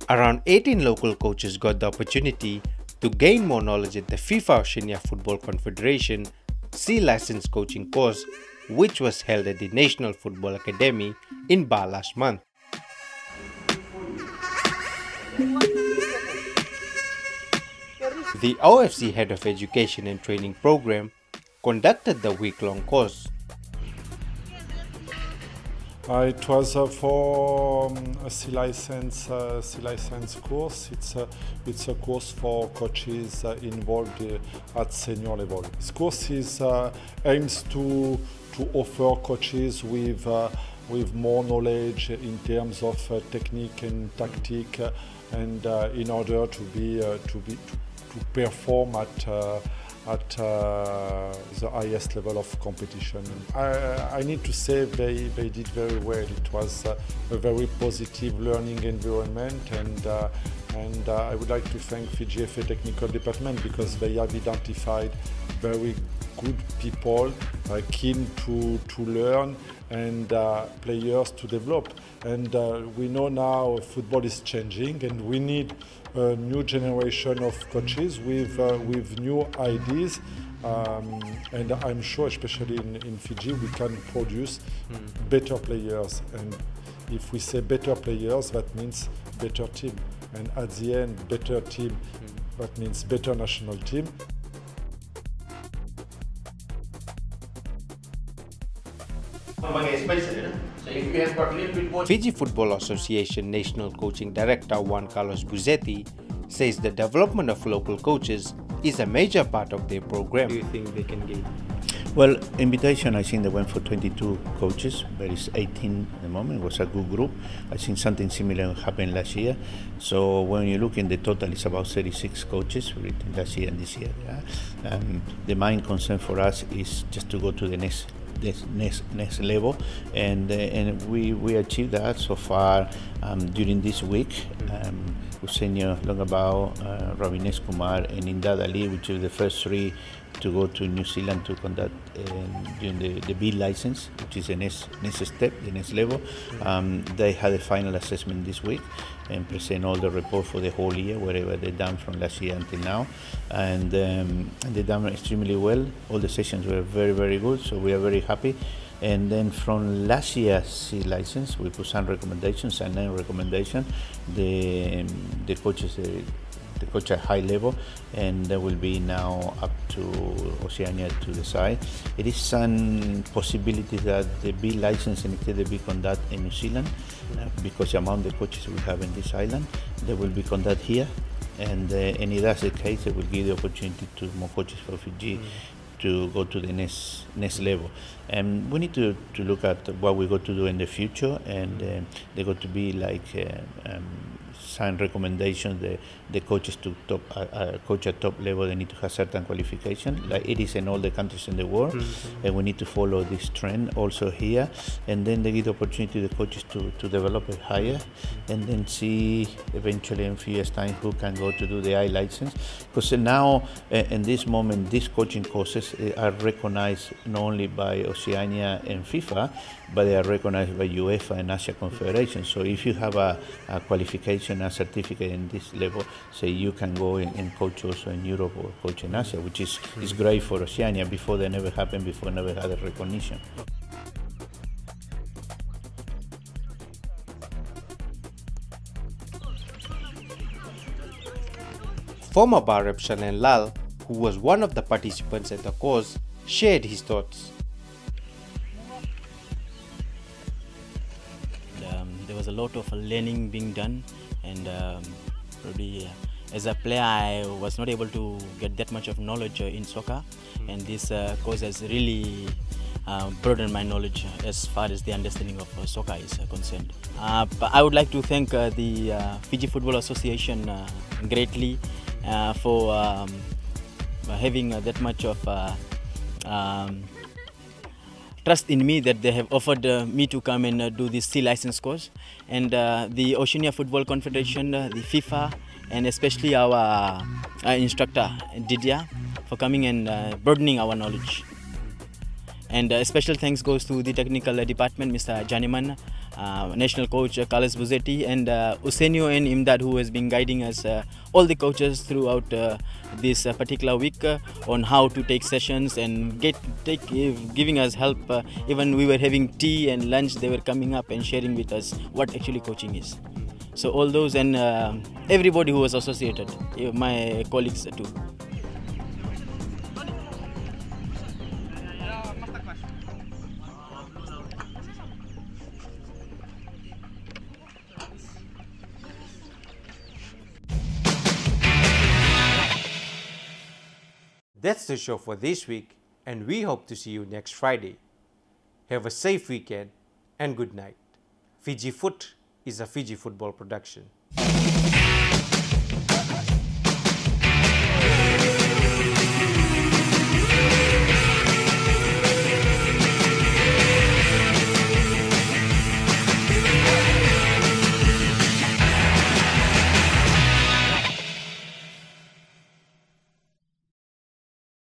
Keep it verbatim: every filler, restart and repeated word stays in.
Around eighteen local coaches got the opportunity to gain more knowledge at the FIFA Oceania Football Confederation C License Coaching course, which was held at the National Football Academy in Ba last month. The O F C Head of Education and Training Program conducted the week-long course. Uh, it was uh, for um, a C license, uh, C license course. It's a, it's a course for coaches uh, involved uh, at senior level. This course is, uh, aims to to offer coaches with uh, with more knowledge in terms of uh, technique and tactic, uh, and uh, in order to be uh, to be to, to perform at. Uh, at uh, the highest level of competition. I, I need to say they, they did very well. It was uh, a very positive learning environment, and, uh, and uh, I would like to thank Fiji F A Technical Department because they have identified very good people, uh, keen to, to learn, and uh, players to develop. And uh, we know now football is changing, and we need a new generation of coaches with uh, with new ideas. Um, and I'm sure, especially in, in Fiji, we can produce mm. better players. And if we say better players, that means better team. And at the end, better team, mm. that means better national team. Fiji Football Association National Coaching Director Juan Carlos Buzetti says the development of local coaches is a major part of their program. Do you think they can gain? Well, invitation, I think they went for twenty-two coaches, but it's eighteen at the moment. It was a good group. I think something similar happened last year. So when you look in the total, it's about thirty-six coaches written last year and this year. Yeah? Um, the main concern for us is just to go to the next This next next level, and uh, and we we achieved that so far um, during this week. Um, Eusenio Longabao, uh, Ravines Kumar, and Indad Ali, which are the first three to go to New Zealand to conduct um, during the, the B license, which is the next next step, the next level. Um, they had a final assessment this week and present all the report for the whole year, whatever they've done from last year until now, and, um, and they've done extremely well. All the sessions were very very good, so we are very happy. And then from last year's C license, we put some recommendations, and nine recommendations. The um, the coaches, uh, the coach at high level, and that will be now up to Oceania to decide. It is some possibility that the B license instead be conducted in New Zealand, uh, because the amount of coaches we have in this island, they will be conducted here, and, uh, and if that's the case, it will give the opportunity to more coaches for Fiji. Mm-hmm. to go to the next next level. And we need to, to look at what we're going to do in the future, and uh, they're going to be like uh, um, some recommendations. The, the coaches to top uh, uh, coach at top level, they need to have certain qualification, like it is in all the countries in the world, mm-hmm. and we need to follow this trend also here. And then they give the opportunity to the coaches to, to develop it higher, and then see eventually in a few years time who can go to do the I license. Because now uh, in this moment, these coaching courses are recognized not only by Oceania and FIFA, but they are recognized by UEFA and Asia Confederation. So if you have a, a qualification, a certificate in this level, say you can go in, and coach also in Europe or coach in Asia, which is, is great for Oceania. Before they never happened, before never had a recognition. Former bar rep Shannon Lal, who was one of the participants at the course, shared his thoughts. Um, there was a lot of learning being done, and um, probably uh, as a player I was not able to get that much of knowledge uh, in soccer, mm. and this uh, course has really uh, broadened my knowledge as far as the understanding of uh, soccer is uh, concerned. Uh, but I would like to thank uh, the uh, Fiji Football Association uh, greatly uh, for um, having uh, that much of uh, um, trust in me, that they have offered uh, me to come and uh, do this C license course, and uh, the Oceania Football Confederation, uh, the FIFA, and especially our, uh, our instructor Didier for coming and uh, broadening our knowledge. And uh, special thanks goes to the technical department, Mister Janiman, uh, national coach uh, Carlos Buzetti, and uh, Usenio and Imdad, who has been guiding us, uh, all the coaches throughout uh, this uh, particular week uh, on how to take sessions and get take uh, giving us help. Uh, even we were having tea and lunch, they were coming up and sharing with us what actually coaching is. So all those and uh, everybody who was associated, uh, my colleagues too. That's the show for this week, and we hope to see you next Friday. Have a safe weekend and good night. Fiji Foot is a Fiji football production.